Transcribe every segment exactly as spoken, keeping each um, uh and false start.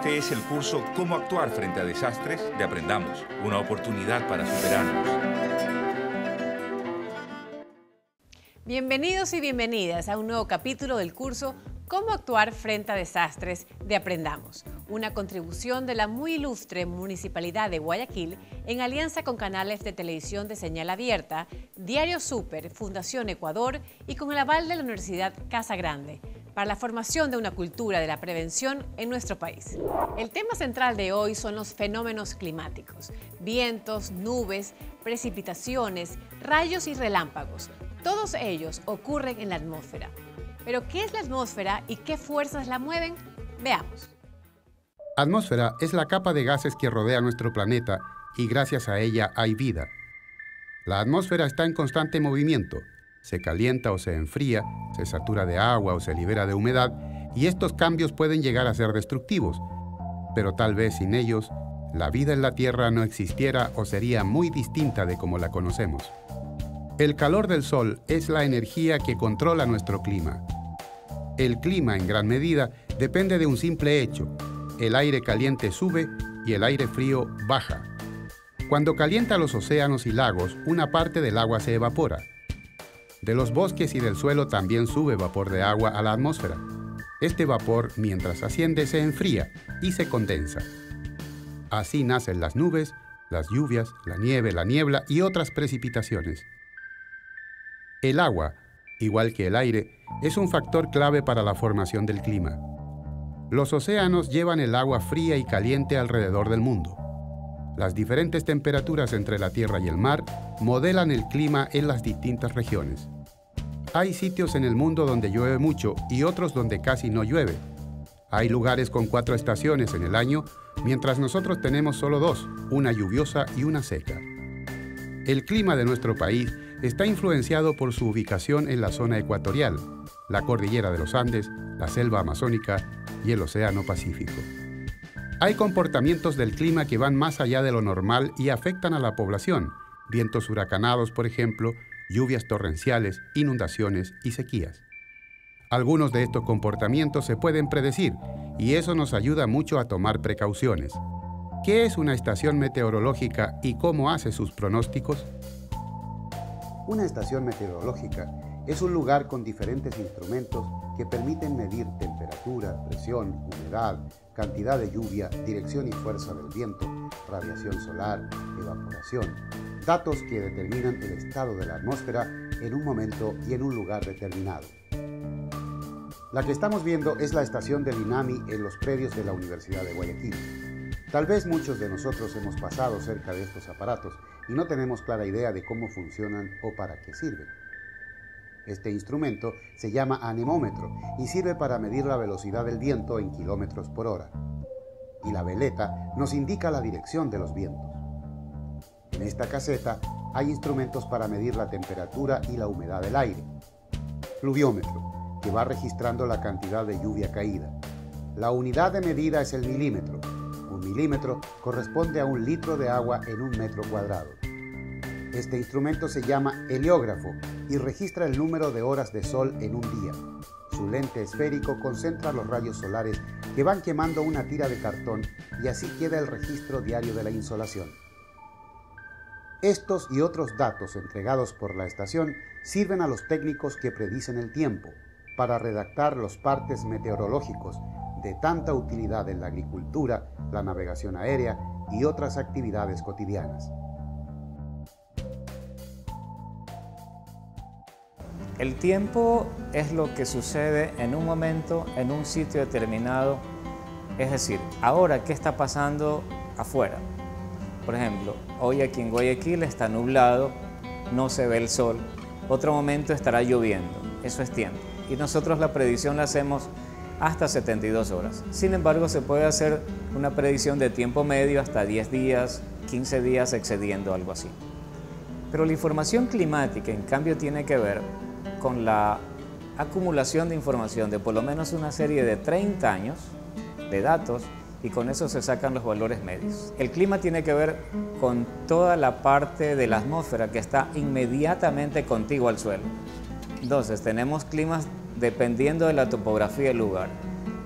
Este es el curso Cómo actuar frente a desastres de Aprendamos, una oportunidad para superarnos. Bienvenidos y bienvenidas a un nuevo capítulo del curso Cómo actuar frente a desastres de Aprendamos, una contribución de la muy ilustre Municipalidad de Guayaquil en alianza con canales de televisión de señal abierta, Diario Súper, Fundación Ecuador y con el aval de la Universidad Casa Grande, para la formación de una cultura de la prevención en nuestro país. El tema central de hoy son los fenómenos climáticos, vientos, nubes, precipitaciones, rayos y relámpagos. Todos ellos ocurren en la atmósfera. ¿Pero qué es la atmósfera y qué fuerzas la mueven? Veamos. Atmósfera es la capa de gases que rodea nuestro planeta y gracias a ella hay vida. La atmósfera está en constante movimiento. Se calienta o se enfría, se satura de agua o se libera de humedad, y estos cambios pueden llegar a ser destructivos. Pero tal vez sin ellos, la vida en la Tierra no existiera o sería muy distinta de como la conocemos. El calor del Sol es la energía que controla nuestro clima. El clima, en gran medida, depende de un simple hecho. El aire caliente sube y el aire frío baja. Cuando calienta los océanos y lagos, una parte del agua se evapora. De los bosques y del suelo también sube vapor de agua a la atmósfera. Este vapor, mientras asciende, se enfría y se condensa. Así nacen las nubes, las lluvias, la nieve, la niebla y otras precipitaciones. El agua, igual que el aire, es un factor clave para la formación del clima. Los océanos llevan el agua fría y caliente alrededor del mundo. Las diferentes temperaturas entre la Tierra y el mar modelan el clima en las distintas regiones. Hay sitios en el mundo donde llueve mucho y otros donde casi no llueve. Hay lugares con cuatro estaciones en el año, mientras nosotros tenemos solo dos, una lluviosa y una seca. El clima de nuestro país está influenciado por su ubicación en la zona ecuatorial, la cordillera de los Andes, la selva amazónica y el océano Pacífico. Hay comportamientos del clima que van más allá de lo normal y afectan a la población, vientos huracanados, por ejemplo, lluvias torrenciales, inundaciones y sequías. Algunos de estos comportamientos se pueden predecir y eso nos ayuda mucho a tomar precauciones. ¿Qué es una estación meteorológica y cómo hace sus pronósticos? Una estación meteorológica es un lugar con diferentes instrumentos que permiten medir temperatura, presión, humedad, cantidad de lluvia, dirección y fuerza del viento, radiación solar, evaporación, datos que determinan el estado de la atmósfera en un momento y en un lugar determinado. La que estamos viendo es la estación del INAMI en los predios de la Universidad de Guayaquil. Tal vez muchos de nosotros hemos pasado cerca de estos aparatos y no tenemos clara idea de cómo funcionan o para qué sirven. Este instrumento se llama anemómetro y sirve para medir la velocidad del viento en kilómetros por hora. Y la veleta nos indica la dirección de los vientos. En esta caseta hay instrumentos para medir la temperatura y la humedad del aire. Pluviómetro, que va registrando la cantidad de lluvia caída. La unidad de medida es el milímetro. Un milímetro corresponde a un litro de agua en un metro cuadrado. Este instrumento se llama heliógrafo y registra el número de horas de sol en un día. Su lente esférico concentra los rayos solares que van quemando una tira de cartón y así queda el registro diario de la insolación. Estos y otros datos entregados por la estación sirven a los técnicos que predicen el tiempo para redactar los partes meteorológicos de tanta utilidad en la agricultura, la navegación aérea y otras actividades cotidianas. El tiempo es lo que sucede en un momento, en un sitio determinado. Es decir, ahora, ¿qué está pasando afuera? Por ejemplo, hoy aquí en Guayaquil está nublado, no se ve el sol. Otro momento estará lloviendo. Eso es tiempo. Y nosotros la predicción la hacemos hasta setenta y dos horas. Sin embargo, se puede hacer una predicción de tiempo medio hasta diez días, quince días, excediendo algo así. Pero la información climática, en cambio, tiene que ver con la acumulación de información de por lo menos una serie de treinta años de datos y con eso se sacan los valores medios. El clima tiene que ver con toda la parte de la atmósfera que está inmediatamente contigua al suelo. Entonces, tenemos climas dependiendo de la topografía del lugar.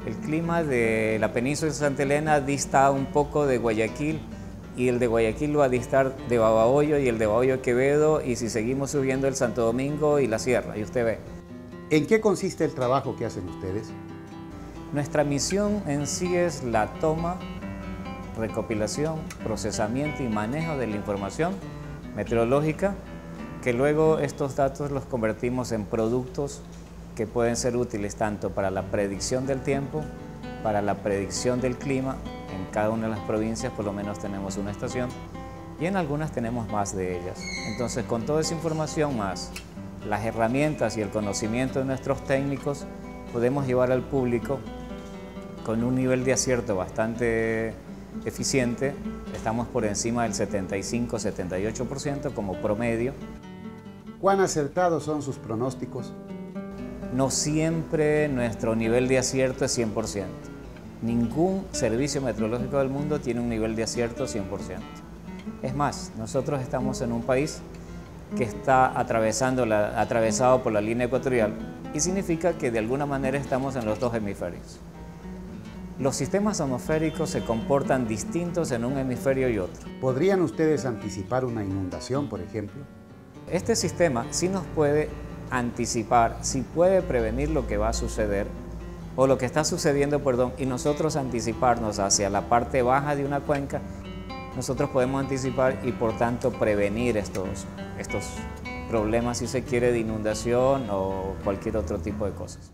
El clima de la península de Santa Elena dista un poco de Guayaquil, y el de Guayaquil va a distar de Babahoyo y el de Babahoyo Quevedo, y si seguimos subiendo el Santo Domingo y la Sierra, y usted ve. ¿En qué consiste el trabajo que hacen ustedes? Nuestra misión en sí es la toma, recopilación, procesamiento y manejo de la información meteorológica, que luego estos datos los convertimos en productos que pueden ser útiles tanto para la predicción del tiempo, para la predicción del clima. En cada una de las provincias por lo menos tenemos una estación y en algunas tenemos más de ellas. Entonces, con toda esa información más las herramientas y el conocimiento de nuestros técnicos, podemos llevar al público con un nivel de acierto bastante eficiente. Estamos por encima del setenta y cinco a setenta y ocho por ciento como promedio. ¿Cuán acertados son sus pronósticos? No siempre nuestro nivel de acierto es cien por ciento. Ningún servicio meteorológico del mundo tiene un nivel de acierto cien por ciento. Es más, nosotros estamos en un país que está atravesando la, atravesado por la línea ecuatorial y significa que de alguna manera estamos en los dos hemisferios. Los sistemas atmosféricos se comportan distintos en un hemisferio y otro. ¿Podrían ustedes anticipar una inundación, por ejemplo? Este sistema sí nos puede anticipar, sí puede prevenir lo que va a suceder o lo que está sucediendo, perdón, y nosotros anticiparnos hacia la parte baja de una cuenca. Nosotros podemos anticipar y por tanto prevenir estos, estos problemas, si se quiere, de inundación o cualquier otro tipo de cosas.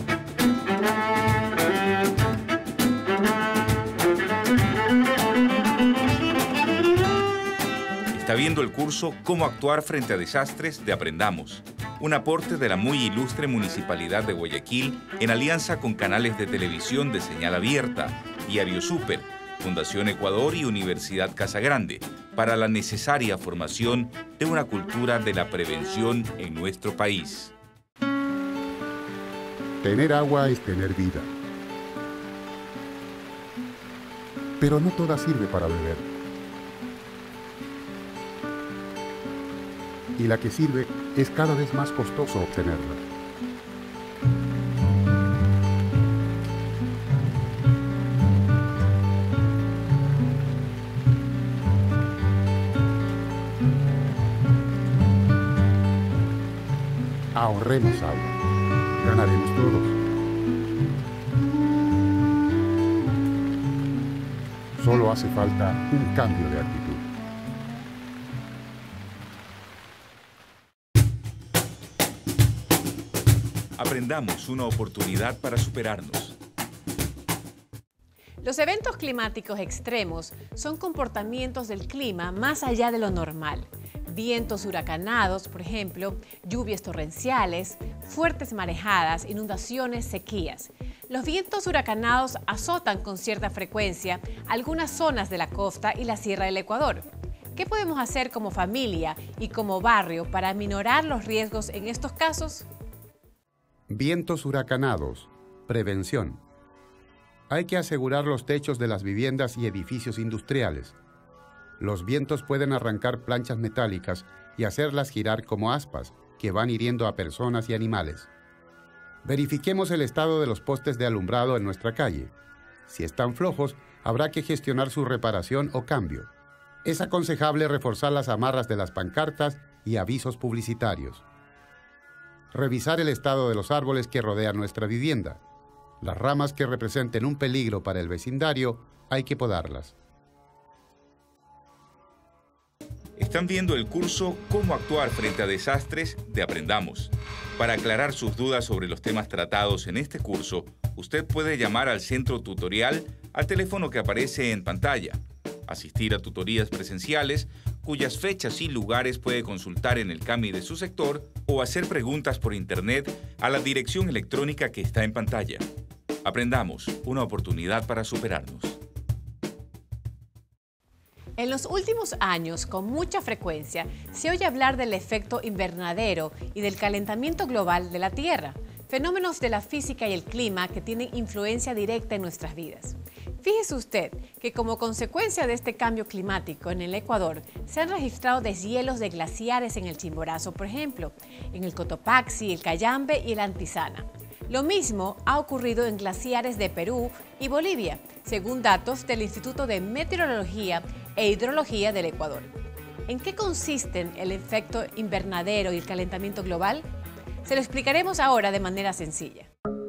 Está viendo el curso Cómo actuar frente a desastres de Aprendamos, un aporte de la muy ilustre Municipalidad de Guayaquil en alianza con canales de televisión de señal abierta, Diario Súper, Fundación Ecuador y Universidad Casa Grande, para la necesaria formación de una cultura de la prevención en nuestro país. Tener agua es tener vida. Pero no toda sirve para beber. Y la que sirve es cada vez más costoso obtenerla. Ahorremos agua. Ganaremos todos. Solo hace falta un cambio de actitud. Aprendamos, una oportunidad para superarnos. Los eventos climáticos extremos son comportamientos del clima más allá de lo normal. Vientos huracanados, por ejemplo, lluvias torrenciales, fuertes marejadas, inundaciones, sequías. Los vientos huracanados azotan con cierta frecuencia algunas zonas de la costa y la sierra del Ecuador. ¿Qué podemos hacer como familia y como barrio para aminorar los riesgos en estos casos? Vientos huracanados. Prevención. Hay que asegurar los techos de las viviendas y edificios industriales. Los vientos pueden arrancar planchas metálicas y hacerlas girar como aspas, que van hiriendo a personas y animales. Verifiquemos el estado de los postes de alumbrado en nuestra calle. Si están flojos, habrá que gestionar su reparación o cambio. Es aconsejable reforzar las amarras de las pancartas y avisos publicitarios. Revisar el estado de los árboles que rodean nuestra vivienda. Las ramas que representen un peligro para el vecindario, hay que podarlas. Están viendo el curso Cómo actuar frente a desastres de Aprendamos. Para aclarar sus dudas sobre los temas tratados en este curso, usted puede llamar al centro tutorial al teléfono que aparece en pantalla, asistir a tutorías presenciales, cuyas fechas y lugares puede consultar en el C A M I de su sector, o hacer preguntas por internet a la dirección electrónica que está en pantalla. Aprendamos, una oportunidad para superarnos. En los últimos años, con mucha frecuencia, se oye hablar del efecto invernadero y del calentamiento global de la Tierra, fenómenos de la física y el clima que tienen influencia directa en nuestras vidas. Fíjese usted que como consecuencia de este cambio climático en el Ecuador, se han registrado deshielos de glaciares en el Chimborazo, por ejemplo, en el Cotopaxi, el Cayambe y el Antizana. Lo mismo ha ocurrido en glaciares de Perú y Bolivia, según datos del Instituto de Meteorología e Hidrología del Ecuador. ¿En qué consisten el efecto invernadero y el calentamiento global? Se lo explicaremos ahora de manera sencilla.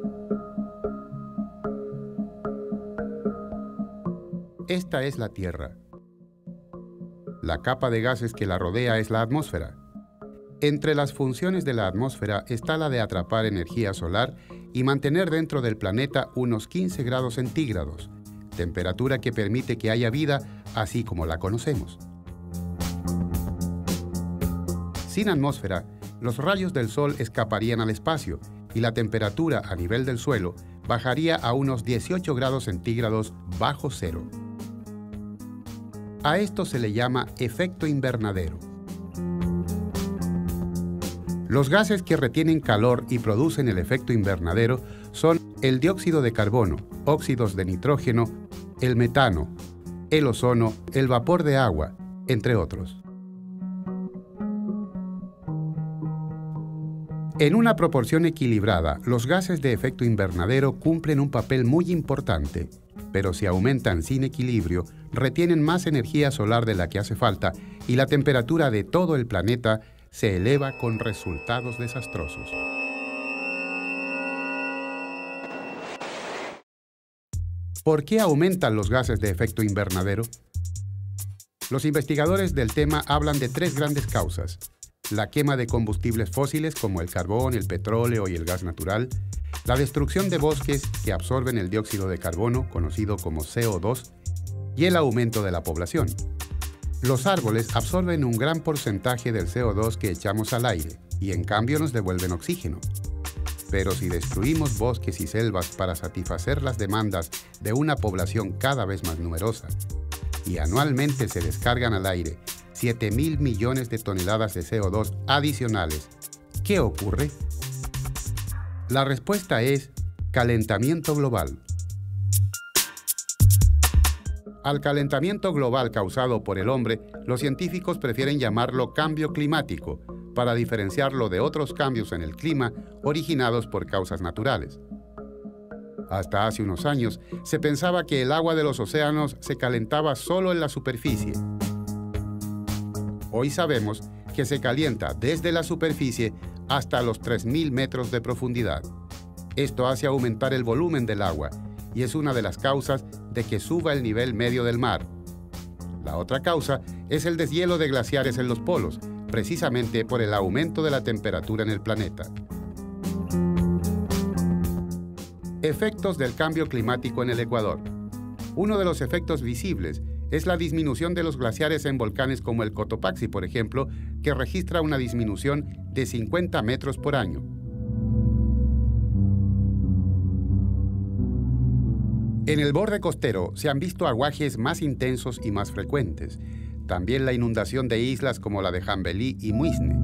Esta es la Tierra. La capa de gases que la rodea es la atmósfera. Entre las funciones de la atmósfera está la de atrapar energía solar y mantener dentro del planeta unos quince grados centígrados, temperatura que permite que haya vida así como la conocemos. Sin atmósfera, los rayos del Sol escaparían al espacio y la temperatura a nivel del suelo bajaría a unos dieciocho grados centígrados bajo cero. A esto se le llama efecto invernadero. Los gases que retienen calor y producen el efecto invernadero son el dióxido de carbono, óxidos de nitrógeno, el metano, el ozono, el vapor de agua, entre otros. En una proporción equilibrada, los gases de efecto invernadero cumplen un papel muy importante, pero si aumentan sin equilibrio, retienen más energía solar de la que hace falta y la temperatura de todo el planeta se eleva con resultados desastrosos. ¿Por qué aumentan los gases de efecto invernadero? Los investigadores del tema hablan de tres grandes causas: la quema de combustibles fósiles como el carbón, el petróleo y el gas natural, la destrucción de bosques que absorben el dióxido de carbono, conocido como C O dos, y el aumento de la población. Los árboles absorben un gran porcentaje del C O dos que echamos al aire y en cambio nos devuelven oxígeno. Pero si destruimos bosques y selvas para satisfacer las demandas de una población cada vez más numerosa y anualmente se descargan al aire siete mil millones de toneladas de C O dos adicionales, ¿qué ocurre? La respuesta es calentamiento global. Al calentamiento global causado por el hombre, los científicos prefieren llamarlo cambio climático, para diferenciarlo de otros cambios en el clima originados por causas naturales. Hasta hace unos años, se pensaba que el agua de los océanos se calentaba solo en la superficie. Hoy sabemos que se calienta desde la superficie hasta los tres mil metros de profundidad. Esto hace aumentar el volumen del agua y es una de las causas de que suba el nivel medio del mar. La otra causa es el deshielo de glaciares en los polos, precisamente por el aumento de la temperatura en el planeta. Efectos del cambio climático en el Ecuador. Uno de los efectos visibles es la disminución de los glaciares en volcanes como el Cotopaxi, por ejemplo, que registra una disminución de cincuenta metros por año. En el borde costero se han visto aguajes más intensos y más frecuentes. También la inundación de islas como la de Jambelí y Muisne.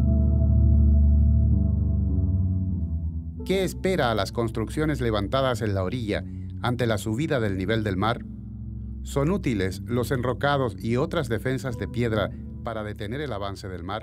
¿Qué espera a las construcciones levantadas en la orilla ante la subida del nivel del mar? ¿Son útiles los enrocados y otras defensas de piedra para detener el avance del mar?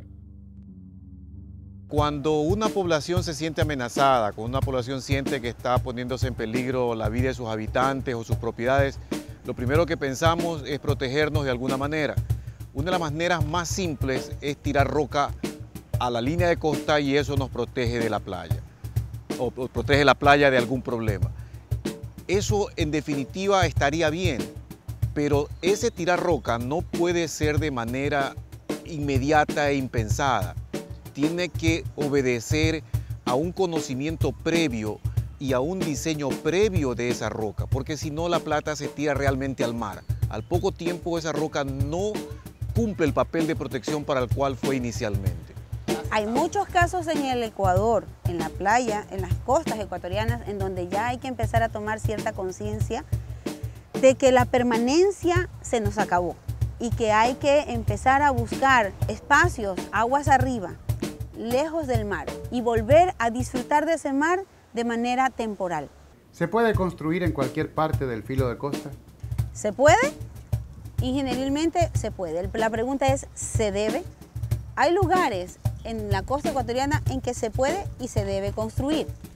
Cuando una población se siente amenazada, cuando una población siente que está poniéndose en peligro la vida de sus habitantes o sus propiedades, lo primero que pensamos es protegernos de alguna manera. Una de las maneras más simples es tirar roca a la línea de costa y eso nos protege de la playa, o protege la playa de algún problema. Eso en definitiva estaría bien, pero ese tirar roca no puede ser de manera inmediata e impensada. Tiene que obedecer a un conocimiento previo y a un diseño previo de esa roca, porque si no la plata se tira realmente al mar. Al poco tiempo esa roca no cumple el papel de protección para el cual fue inicialmente. Hay muchos casos en el Ecuador, en la playa, en las costas ecuatorianas, en donde ya hay que empezar a tomar cierta conciencia de que la permanencia se nos acabó y que hay que empezar a buscar espacios, aguas arriba, lejos del mar, y volver a disfrutar de ese mar de manera temporal. ¿Se puede construir en cualquier parte del filo de costa? ¿Se puede? Ingenierilmente se puede. La pregunta es, ¿se debe? Hay lugares en la costa ecuatoriana en que se puede y se debe construir.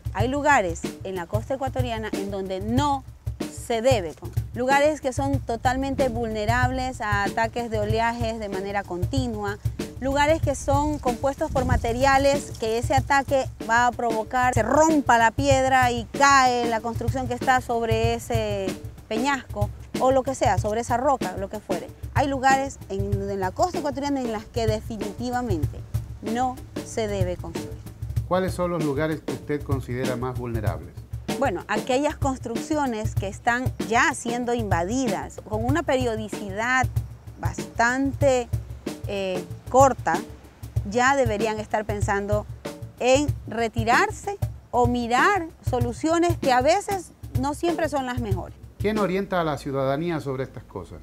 Hay lugares en la costa ecuatoriana en donde no se debe, lugares que son totalmente vulnerables a ataques de oleajes de manera continua, lugares que son compuestos por materiales que ese ataque va a provocar, se rompa la piedra y cae la construcción que está sobre ese peñasco o lo que sea, sobre esa roca, lo que fuere. Hay lugares en, en la costa ecuatoriana en las que definitivamente no se debe construir. ¿Cuáles son los lugares que usted considera más vulnerables? Bueno, aquellas construcciones que están ya siendo invadidas con una periodicidad bastante eh, corta, ya deberían estar pensando en retirarse o mirar soluciones que a veces no siempre son las mejores. ¿Quién orienta a la ciudadanía sobre estas cosas?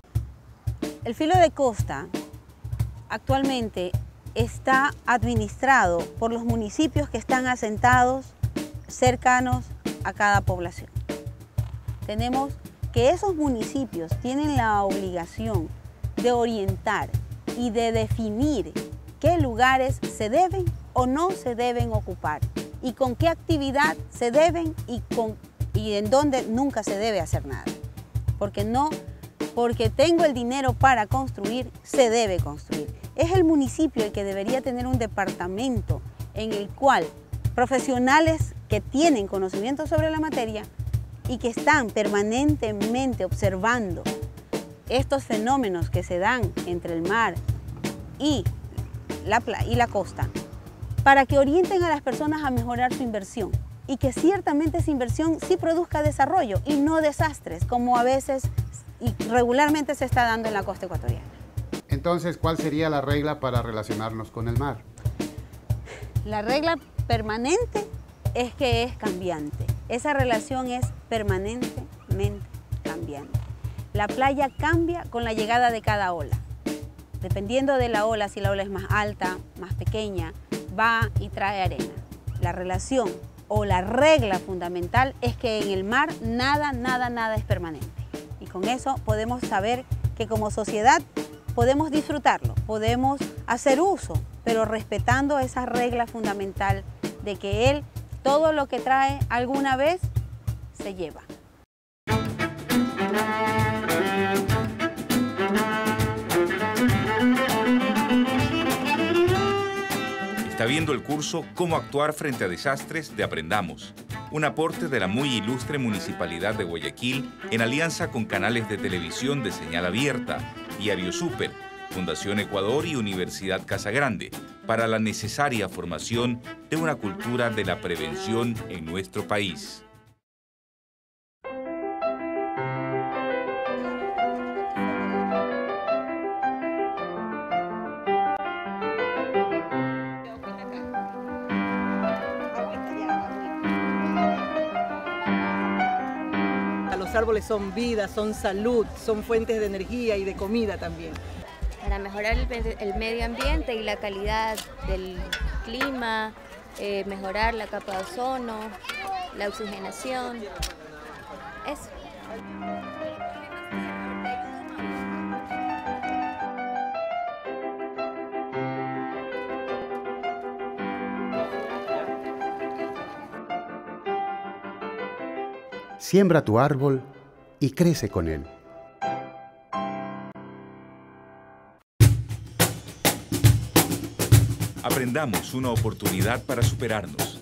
El filo de costa actualmente está administrado por los municipios que están asentados cercanos a cada población. Tenemos que esos municipios tienen la obligación de orientar y de definir qué lugares se deben o no se deben ocupar y con qué actividad se deben y, con, y en dónde nunca se debe hacer nada. Porque no, porque tengo el dinero para construir, se debe construir. Es el municipio el que debería tener un departamento en el cual profesionales que tienen conocimiento sobre la materia y que están permanentemente observando estos fenómenos que se dan entre el mar y la, y la costa, para que orienten a las personas a mejorar su inversión y que ciertamente esa inversión sí produzca desarrollo y no desastres, como a veces y regularmente se está dando en la costa ecuatoriana. Entonces, ¿cuál sería la regla para relacionarnos con el mar? La regla permanente es que es cambiante. Esa relación es permanentemente cambiante. La playa cambia con la llegada de cada ola. Dependiendo de la ola, si la ola es más alta, más pequeña, va y trae arena. La relación o la regla fundamental es que en el mar nada, nada, nada es permanente. Y con eso podemos saber que como sociedad podemos disfrutarlo, podemos hacer uso, pero respetando esa regla fundamental de que él, todo lo que trae alguna vez, se lleva. Está viendo el curso Cómo actuar frente a desastres de Aprendamos, un aporte de la muy ilustre Municipalidad de Guayaquil en alianza con canales de televisión de señal abierta, Diario Súper, Fundación Ecuador y Universidad Casagrande, para la necesaria formación de una cultura de la prevención en nuestro país. Los árboles son vida, son salud, son fuentes de energía y de comida también. Para mejorar el, el medio ambiente y la calidad del clima, eh, mejorar la capa de ozono, la oxigenación, eso. Siembra tu árbol y crece con él. Aprendamos, una oportunidad para superarnos.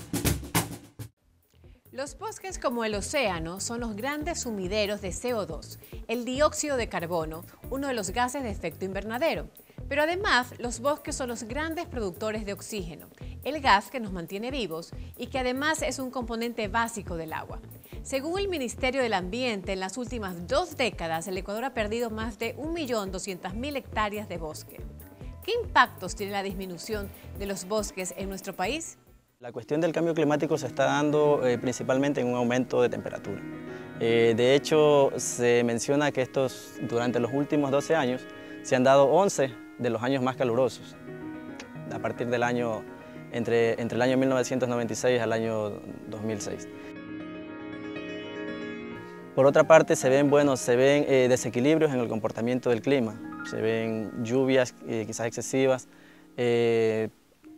Los bosques como el océano son los grandes sumideros de C O dos, el dióxido de carbono, uno de los gases de efecto invernadero. Pero además, los bosques son los grandes productores de oxígeno, el gas que nos mantiene vivos y que además es un componente básico del agua. Según el Ministerio del Ambiente, en las últimas dos décadas, el Ecuador ha perdido más de un millón doscientas mil hectáreas de bosque. ¿Qué impactos tiene la disminución de los bosques en nuestro país? La cuestión del cambio climático se está dando eh, principalmente en un aumento de temperatura. Eh, de hecho, se menciona que estos, durante los últimos doce años se han dado once de los años más calurosos, a partir del año, entre, entre el año mil novecientos noventa y seis al año dos mil seis. Por otra parte, se ven, bueno, se ven eh, desequilibrios en el comportamiento del clima, se ven lluvias eh, quizás excesivas, eh,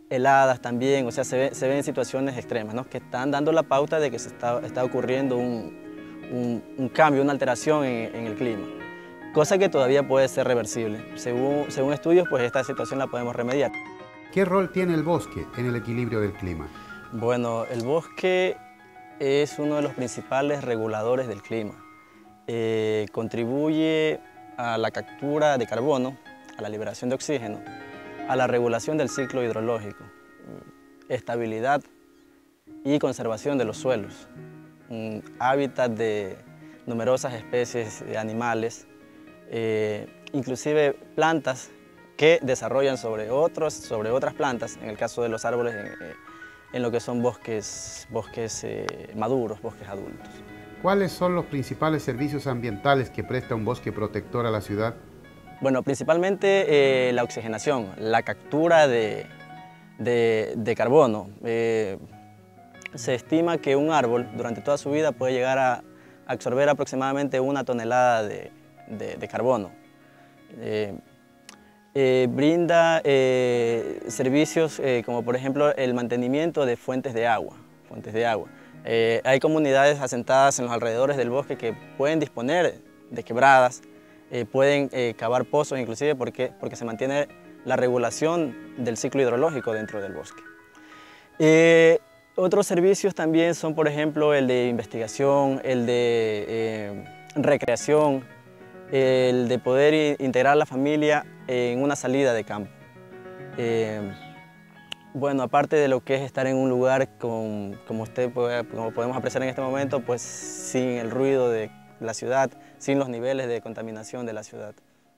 heladas también, o sea, se, ve, se ven situaciones extremas, ¿no? Que están dando la pauta de que se está, está ocurriendo un, un, un cambio, una alteración en, en el clima, cosa que todavía puede ser reversible. Según, según estudios, pues esta situación la podemos remediar. ¿Qué rol tiene el bosque en el equilibrio del clima? Bueno, el bosque es uno de los principales reguladores del clima. Eh, contribuye a la captura de carbono, a la liberación de oxígeno, a la regulación del ciclo hidrológico, estabilidad y conservación de los suelos, un hábitat de numerosas especies de animales, eh, inclusive plantas que desarrollan sobre, otros, sobre otras plantas, en el caso de los árboles, en, en lo que son bosques, bosques eh, maduros, bosques adultos. ¿Cuáles son los principales servicios ambientales que presta un bosque protector a la ciudad? Bueno, principalmente eh, la oxigenación, la captura de, de, de carbono. Eh, se estima que un árbol durante toda su vida puede llegar a absorber aproximadamente una tonelada de, de, de carbono. Eh, eh, brinda eh, servicios eh, como por ejemplo el mantenimiento de fuentes de agua. Fuentes de agua. Eh, hay comunidades asentadas en los alrededores del bosque que pueden disponer de quebradas, Eh, pueden eh, cavar pozos inclusive porque, porque se mantiene la regulación del ciclo hidrológico dentro del bosque. Eh, otros servicios también son, por ejemplo, el de investigación, el de eh, recreación, el de poder integrar a la familia en una salida de campo. Eh, bueno, aparte de lo que es estar en un lugar con, como usted puede, como podemos apreciar en este momento, pues sin el ruido de la ciudad, sin los niveles de contaminación de la ciudad.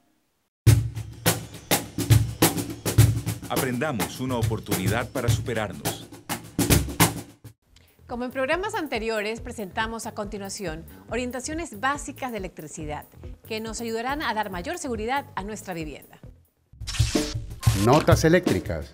Aprendamos, una oportunidad para superarnos. Como en programas anteriores, presentamos a continuación orientaciones básicas de electricidad que nos ayudarán a dar mayor seguridad a nuestra vivienda. Notas eléctricas.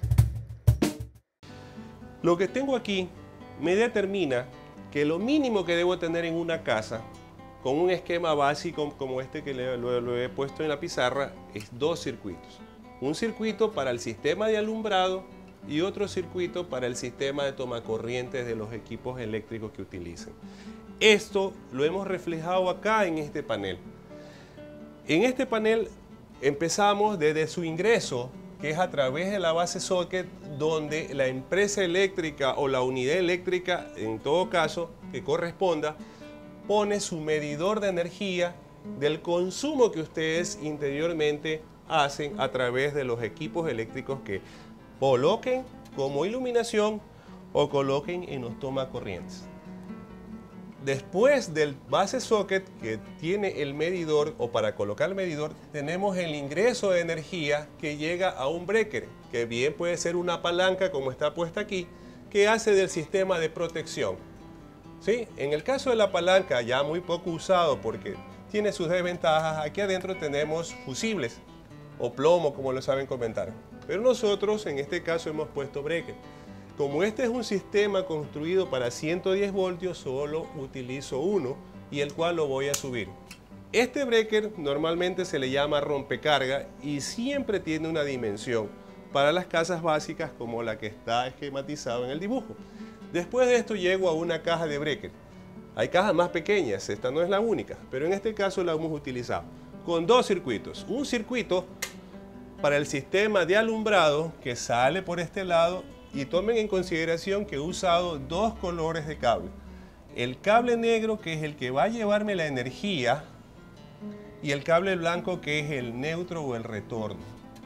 Lo que tengo aquí me determina que lo mínimo que debo tener en una casa, con un esquema básico como este que le, lo, lo he puesto en la pizarra, es dos circuitos. Un circuito para el sistema de alumbrado y otro circuito para el sistema de tomacorrientes de los equipos eléctricos que utilicen. Esto lo hemos reflejado acá en este panel. En este panel empezamos desde su ingreso, que es a través de la base socket, donde la empresa eléctrica o la unidad eléctrica, en todo caso, que corresponda, pone su medidor de energía del consumo que ustedes interiormente hacen a través de los equipos eléctricos que coloquen como iluminación o coloquen en los tomacorrientes. Después del base socket que tiene el medidor, o para colocar el medidor, tenemos el ingreso de energía que llega a un breaker, que bien puede ser una palanca como está puesta aquí, que hace del sistema de protección. ¿Sí? En el caso de la palanca, ya muy poco usado porque tiene sus desventajas, aquí adentro tenemos fusibles o plomo, como lo saben comentar. Pero nosotros en este caso hemos puesto breaker. Como este es un sistema construido para ciento diez voltios, solo utilizo uno y el cual lo voy a subir. Este breaker normalmente se le llama rompecarga y siempre tiene una dimensión para las casas básicas como la que está esquematizado en el dibujo. Después de esto llego a una caja de breaker. Hay cajas más pequeñas, esta no es la única, pero en este caso la hemos utilizado con dos circuitos. Un circuito para el sistema de alumbrado que sale por este lado, y tomen en consideración que he usado dos colores de cable. El cable negro, que es el que va a llevarme la energía, y el cable blanco, que es el neutro o el retorno.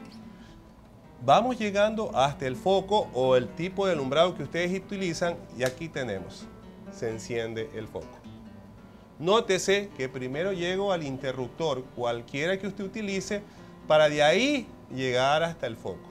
Vamos llegando hasta el foco o el tipo de alumbrado que ustedes utilizan y aquí tenemos, se enciende el foco. Nótese que primero llego al interruptor, cualquiera que usted utilice, para de ahí llegar hasta el foco.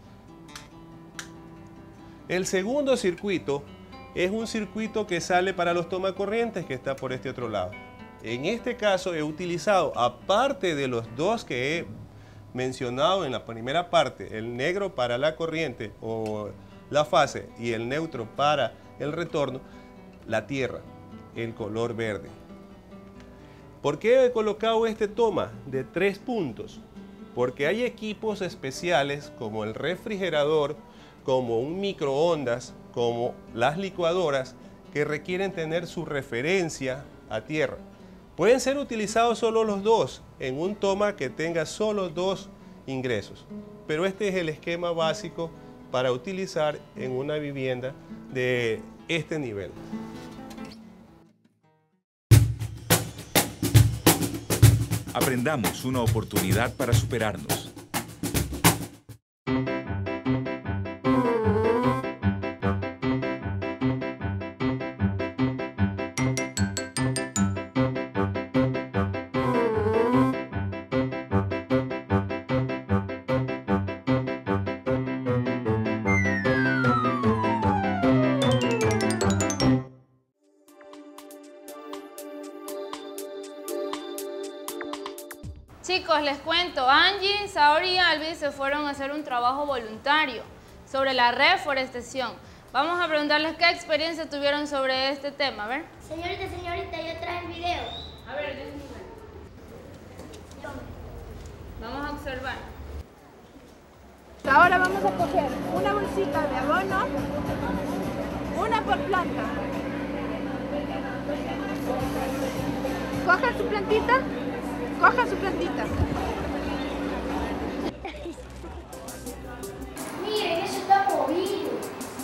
El segundo circuito es un circuito que sale para los tomacorrientes que está por este otro lado. En este caso he utilizado, aparte de los dos que he mencionado en la primera parte, el negro para la corriente o la fase y el neutro para el retorno, la tierra, el color verde. ¿Por qué he colocado este toma de tres puntos? Porque hay equipos especiales como el refrigerador, como un microondas, como las licuadoras, que requieren tener su referencia a tierra. Pueden ser utilizados solo los dos en un toma que tenga solo dos ingresos, pero este es el esquema básico para utilizar en una vivienda de este nivel. Aprendamos, una oportunidad para superarnos. Chicos, les cuento, Angie, Saori y Albi se fueron a hacer un trabajo voluntario sobre la reforestación. Vamos a preguntarles qué experiencia tuvieron sobre este tema, a ver. Señorita, señorita, yo traje el video. A ver, déjenme ver. Vamos a observar. Ahora vamos a coger una bolsita de abono, una por planta. Cojan su plantita. Coja su plantita. Miren, eso está movido.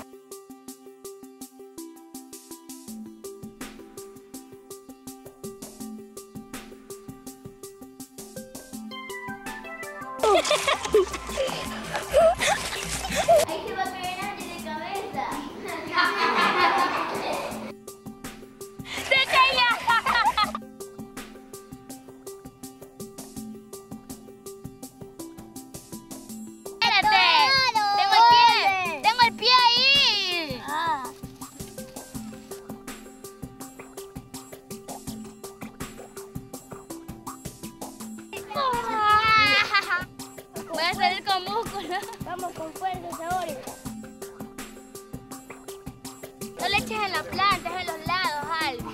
Ahí se va a caer Angie de cabeza. ¡Se caía! Voy a salir con músculo. Vamos con fuerza ahora. No le eches en la planta, es en los lados, Albi.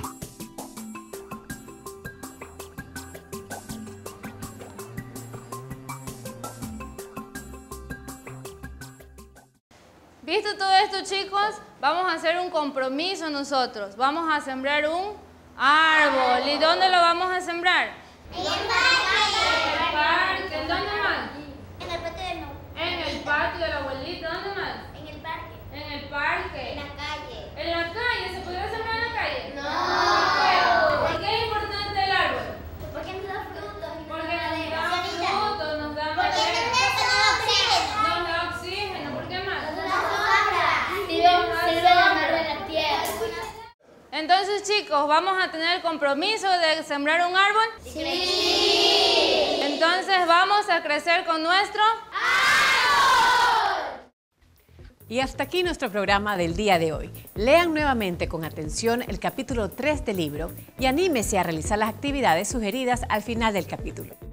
¿Visto todo esto, chicos? Vamos a hacer un compromiso nosotros. Vamos a sembrar un árbol. ¿Y dónde lo vamos a sembrar? En el parque. En el parque. ¿En dónde más? En el paterno. En el patio de la abuelita. ¿Dónde más? En el parque. En el parque. En la calle. ¿En la calle? ¿Se podría sembrar en la calle? No. ¿Por qué? ¿Por qué es importante el árbol? Porque nos da frutos. Porque nos da frutos, nos da Porque nos da oxígeno. Nos da oxígeno. ¿Por qué más? Nos da sombra. Sirve de amarrar la tierra. Entonces, chicos, ¿vamos a tener el compromiso de sembrar un árbol? Sí. Entonces, ¿vamos a crecer con nuestro árbol? Y hasta aquí nuestro programa del día de hoy. Lean nuevamente con atención el capítulo tres del libro y anímese a realizar las actividades sugeridas al final del capítulo.